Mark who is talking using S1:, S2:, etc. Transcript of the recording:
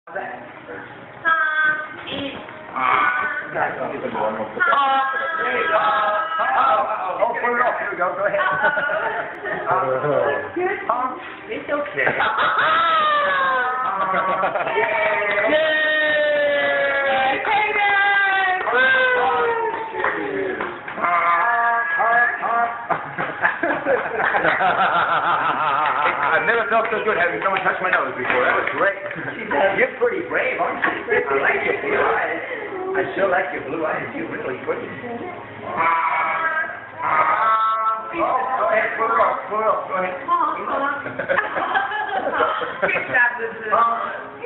S1: There you go. Oh, put it off. Here we go. Go ahead. Good, Tom. It's okay. I've never felt so good having someone touch my nose before. That was great. You're pretty brave, aren't you? I like your blue eyes. I sure like your blue eyes. You're really pretty. Oh, go ahead. Pull her up. Pull her up. Go ahead.
S2: Good job, Lizzie.